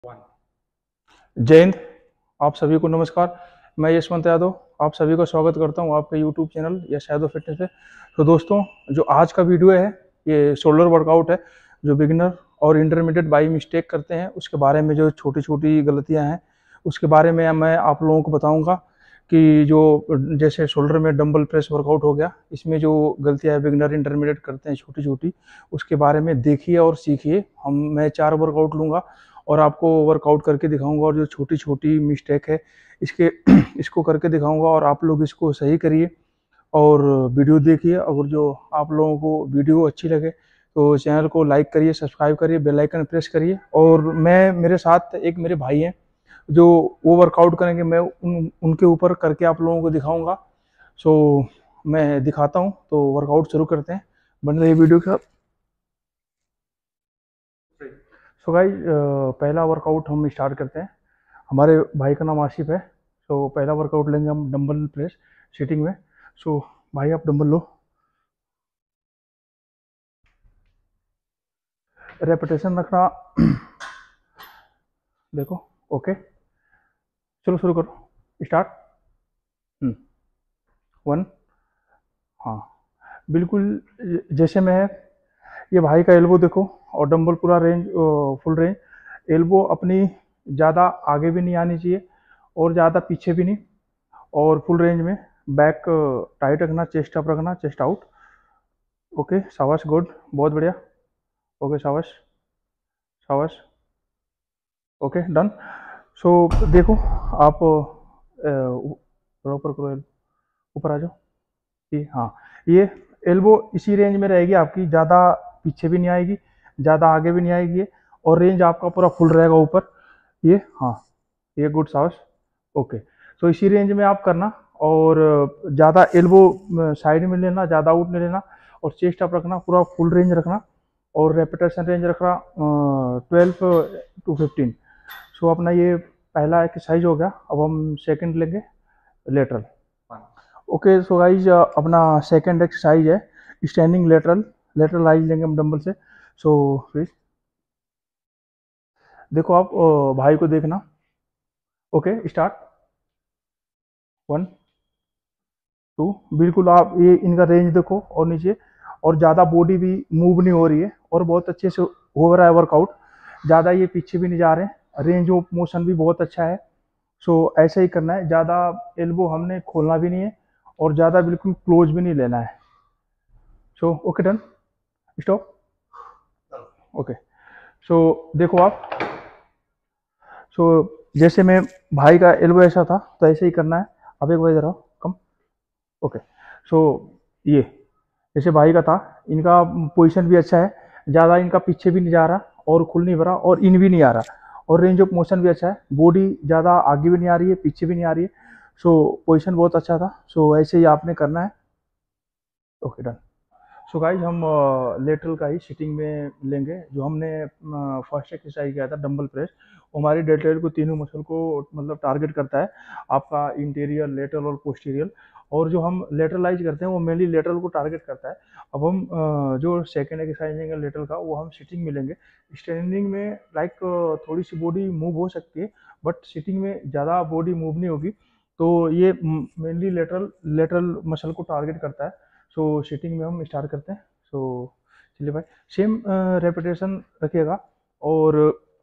जय हिंद। आप सभी को नमस्कार। मैं यशवंत यादव आप सभी का स्वागत करता हूं आपके YouTube channel Yash Yadav fitness पे। तो दोस्तों, जो आज का वीडियो है ये शोल्डर वर्कआउट है। जो बिगिनर और इंटरमीडिएट बाई मिस्टेक करते हैं उसके बारे में, जो छोटी छोटी गलतियां हैं उसके बारे में मैं आप लोगों को बताऊंगा कि जो जैसे शोल्डर में डंबल प्रेस वर्कआउट हो गया, इसमें जो गलतियां बिगिनर इंटरमीडिएट करते हैं छोटी छोटी, उसके बारे में देखिए और सीखिए। मैं 4 वर्कआउट लूँगा और आपको वर्कआउट करके दिखाऊंगा, और जो छोटी छोटी मिस्टेक है इसके इसको करके दिखाऊंगा, और आप लोग इसको सही करिए और वीडियो देखिए। अगर जो आप लोगों को वीडियो अच्छी लगे तो चैनल को लाइक करिए, सब्सक्राइब करिए, बेल आइकन प्रेस करिए। और मैं मेरे साथ एक मेरे भाई हैं जो वो वर्कआउट करेंगे, मैं उनके ऊपर करके आप लोगों को दिखाऊंगा। सो मैं दिखाता हूँ, तो वर्कआउट शुरू करते हैं। बन रही वीडियो के साथ। सो गाइस, पहला वर्कआउट हम स्टार्ट करते हैं। हमारे भाई का नाम आसिफ है। सो पहला वर्कआउट लेंगे हम डंबल प्रेस सीटिंग में। सो भाई, आप डंबल लो। रेपिटेशन रखना। देखो। ओके, चलो शुरू करो। स्टार्ट। 1। हाँ, बिल्कुल जैसे मैं है। ये भाई का एल्बो देखो, और डंबल पूरा रेंज, फुल रेंज। एल्बो अपनी ज़्यादा आगे भी नहीं आनी चाहिए और ज़्यादा पीछे भी नहीं, और फुल रेंज में। बैक टाइट रखना, चेस्ट अप रखना, चेस्ट आउट। ओके, शाबाश, गुड, बहुत बढ़िया। ओके, शाबाश शाबाश। Okay, done. सो देखो, आप ऊपर करो, ऊपर आ जाओ। ये, हाँ, ये एल्बो इसी रेंज में रहेगी आपकी, ज़्यादा पीछे भी नहीं आएगी, ज़्यादा आगे भी नहीं आएगी ये, और रेंज आपका पूरा फुल रहेगा ऊपर। ये, हाँ, ये गुड, शाबाश। ओके, तो इसी रेंज में आप करना, और ज़्यादा एल्बो साइड में लेना, ज़्यादा आउट नहीं लेना, और चेस्ट अप रखना, पूरा फुल रेंज रखना, और रेपिटेशन रेंज रखना 12 to 15। सो अपना ये पहला एक्सरसाइज हो गया। अब हम सेकंड लेंगे, लेटरल। ओके, सो गाइज, अपना सेकंड एक्सरसाइज है स्टैंडिंग लेटरल। लेटरल राइज लेंगे हम डंबल से। सो प्लीज देखो, आप भाई को देखना। Okay, start. 1, 2। बिल्कुल आप ये इनका रेंज देखो, और नीचे, और ज़्यादा बॉडी भी मूव नहीं हो रही है, और बहुत अच्छे से हो रहा है वर्कआउट। ज़्यादा ये पीछे भी नहीं जा रहे हैं, रेंज ऑफ मोशन भी बहुत अच्छा है। सो ऐसा ही करना है, ज़्यादा एल्बो हमने खोलना भी नहीं है, और ज़्यादा बिल्कुल क्लोज भी नहीं लेना है। So okay, done, stop. Okay, so देखो आप। सो जैसे मैं, भाई का एल्बो ऐसा था तो ऐसे ही करना है। अब एक बार इधर आओ, कम। ओके, सो ये जैसे भाई का था, इनका पोजीशन भी अच्छा है, ज़्यादा इनका पीछे भी नहीं जा रहा, और खुल नहीं भरा, और इन भी नहीं आ रहा, और रेंज ऑफ मोशन भी अच्छा है। बॉडी ज़्यादा आगे भी नहीं आ रही है, पीछे भी नहीं आ रही है। सो पोजीशन बहुत अच्छा था। सो ऐसे ही आपने करना है। Okay, done. सो गाइज, हम लेटरल का ही सिटिंग में लेंगे। जो हमने फर्स्ट एक्सरसाइज किया था डंबल प्रेस, वो हमारी डेल्टोइड को, तीनों मसल को मतलब टारगेट करता है, आपका इंटीरियर, लेटरल और पोस्टीरियर। और जो हम लेटरलाइज करते हैं वो मेनली लेटरल को टारगेट करता है। अब हम जो सेकेंड एक्सरसाइज लेंगे लेटरल का, वो हम सिटिंग में लेंगे। स्टैंडिंग में लाइक थोड़ी सी बॉडी मूव हो सकती है, बट सिटिंग में ज़्यादा बॉडी मूव नहीं होगी। तो ये मेनली लेटरल लेटरल मसल को टारगेट करता है। सो सीटिंग में हम स्टार्ट करते हैं। सो चलिए भाई, सेम रेपिटेशन रखिएगा, और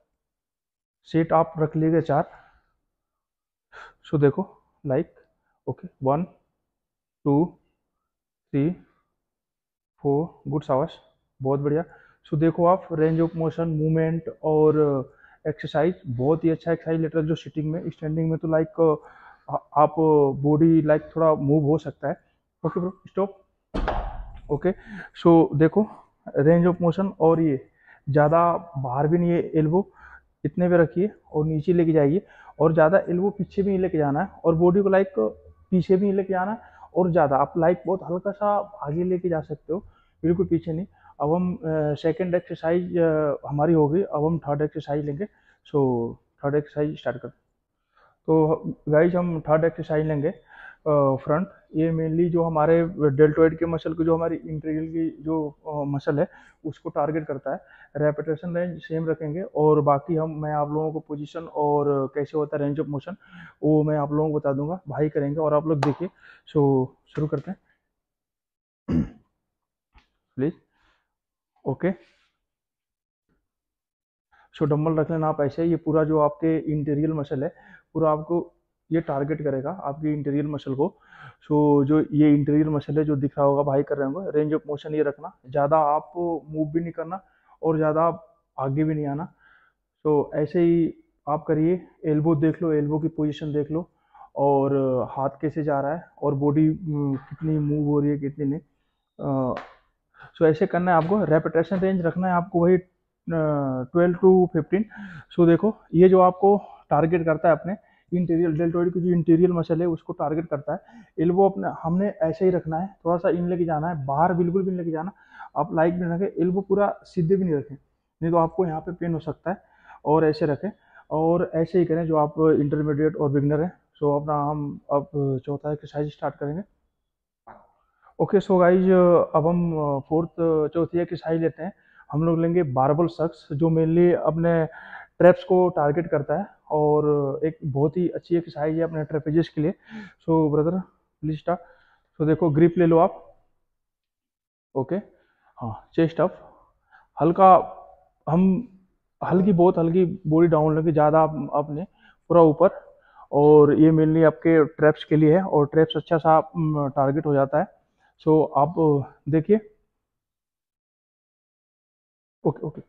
सेट आप रख लीजिए 4। सो देखो, लाइक, ओके, 1, 2, 3, 4, गुड, शाबाश, बहुत बढ़िया। सो देखो आप, रेंज ऑफ मोशन, मूवमेंट और एक्सरसाइज बहुत ही अच्छा एक्सरसाइज लेटर जो सिटिंग में। स्टैंडिंग में तो लाइक आप बॉडी लाइक थोड़ा मूव हो सकता है। Okay bro, stop. Okay, so देखो, रेंज ऑफ मोशन, और ये ज़्यादा बाहर भी नहीं है एल्बो, इतने पे रखिए और नीचे लेके जाइए, और ज़्यादा एल्बो पीछे भी नहीं लेके जाना है, और बॉडी को लाइक पीछे भी नहीं लेके जाना है, और ज़्यादा आप लाइक बहुत हल्का सा आगे लेके जा सकते हो, बिल्कुल पीछे नहीं। अब हम सेकेंड एक्सरसाइज हमारी हो गई। अब हम थर्ड एक्सरसाइज लेंगे। सो थर्ड एक्सरसाइज स्टार्ट करते हैं। तो गाइज, हम थर्ड एक्सरसाइज लेंगे। फ्रंट, ये मेनली जो हमारे डेल्टोइड के मसल को, जो हमारी इंटीरियर की जो मसल है उसको टारगेट करता है। रेपिटेशन रेंज सेम रखेंगे और बाकी मैं आप लोगों को पोजीशन और कैसे होता है रेंज ऑफ मोशन वो मैं आप लोगों को बता दूंगा, भाई करेंगे और आप लोग देखिए। सो शुरू करते हैं प्लीज। ओके, सो डंबल रख लेना आप ऐसे। ये पूरा जो आपके इंटीरियर मसल है पूरा आपको ये टारगेट करेगा आपकी इंटीरियर मसल को। सो जो ये इंटीरियर मसल है जो दिख रहा होगा भाई कर रहे होंगे, रेंज ऑफ मोशन ये रखना, ज़्यादा आप मूव भी नहीं करना और ज़्यादा आप आगे भी नहीं आना। तो ऐसे ही आप करिए। एल्बो देख लो, एल्बो की पोजीशन देख लो और हाथ कैसे जा रहा है और बॉडी कितनी मूव हो रही है कितनी नहीं। सो ऐसे करना है आपको। रेपिटेशन रेंज रखना है आपको वही 12 to 15। सो देखो ये जो आपको टारगेट करता है अपने इंटीरियर डेल्टोइड की जो इंटीरियर मसल है उसको टारगेट करता है। एल्बो अपने हमने ऐसे ही रखना है, थोड़ा सा इन लेके जाना है, बाहर बिल्कुल भी नहीं लेके जाना। आप लाइक भी रखें, एल्बो पूरा सीधे भी नहीं रखें, नहीं तो आपको यहाँ पे पेन हो सकता है। और ऐसे रखें और ऐसे ही करें जो आप इंटरमीडिएट और बिगनर हैं। सो अपना हम अब चौथा एक्सरसाइज स्टार्ट करेंगे। ओके सो गाइज अब हम फोर्थ चौथी एक्सरसाइज लेते हैं। हम लोग लेंगे बारबल सक्स, जो मेनली अपने ट्रैप्स को टारगेट करता है और एक बहुत ही अच्छी एक्सरसाइज है अपने ट्रेपेजिस के लिए। So brother please start. So देखो ग्रिप ले लो आप। ओके, हाँ चेस्ट अप, हल्का, हम हल्की बहुत हल्की बॉडी डाउन लेके, ज़्यादा आप अपने पूरा ऊपर। और ये मेनली आपके ट्रैप्स के लिए है और ट्रैप्स अच्छा सा टारगेट हो जाता है। सो आप देखिए। ओके ओके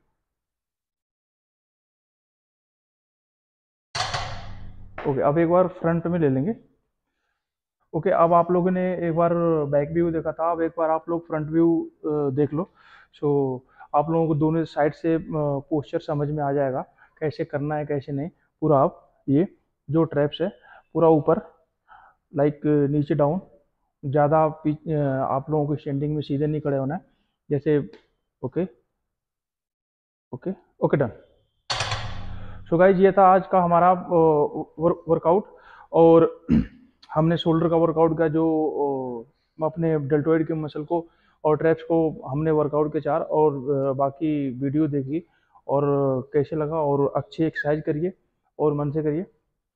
ओके, अब एक बार फ्रंट में ले लेंगे। ओके, अब आप लोगों ने एक बार बैक व्यू देखा था, अब एक बार आप लोग फ्रंट व्यू देख लो। सो आप लोगों को दोनों साइड से पोस्चर समझ में आ जाएगा कैसे करना है कैसे नहीं। पूरा आप ये जो ट्रैप्स है पूरा ऊपर, लाइक नीचे डाउन, ज़्यादा आप लोगों को स्टैंडिंग में सीधे नहीं खड़े होना है जैसे। Okay okay okay done. So guys ये था आज का हमारा वर्कआउट। और हमने शोल्डर का वर्कआउट का जो अपने डेल्टोइड के मसल को और ट्रैप्स को हमने वर्कआउट के 4 और बाकी वीडियो देखी और कैसे लगा और अच्छी एक्सरसाइज करिए और मन से करिए।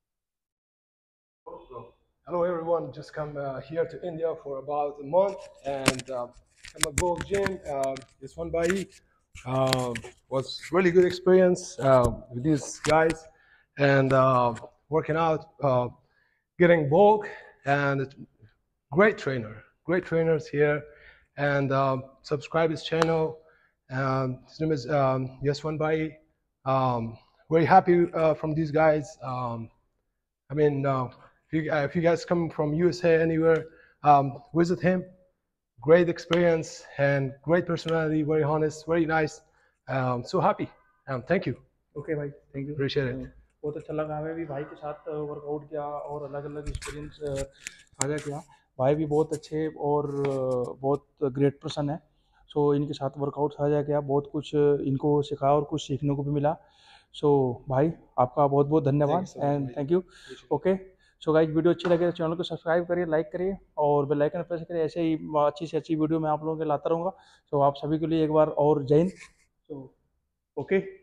Hello everyone, just come here to India for about a month and I'm a Bulk Gym. This one by was really good experience with these guys and working out, getting bulk and great great trainers here and subscribe his channel. His name is Yes One Bai. Very happy from these guys. I mean, if you guys come from USA anywhere, visit him. Great experience and great personality. Very honest, very nice. So happy. Thank you. Okay भाई, thank you. Appreciate it. बहुत अच्छा लगा हमें भी भाई के साथ workout किया और अलग अलग एक्सपीरियंस साझा किया। भाई भी बहुत अच्छे और बहुत ग्रेट पर्सन है। सो इनके साथ वर्कआउट साझा किया, बहुत कुछ इनको सिखाया और कुछ सीखने को भी मिला। सो भाई आपका बहुत बहुत धन्यवाद and thank you. Okay so guys video अच्छी लगे तो चैनल को सब्सक्राइब करिए, लाइक करिए और बेल आइकन प्रेस करिए। ऐसे ही अच्छी से अच्छी वीडियो मैं आप लोगों के लाता रहूँगा। सो आप सभी के लिए एक बार और जय हिंद। So okay.